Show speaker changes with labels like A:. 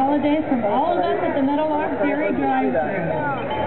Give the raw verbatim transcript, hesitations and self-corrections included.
A: holidays from all of us at the Meadowlark Dairy Drive-Thru.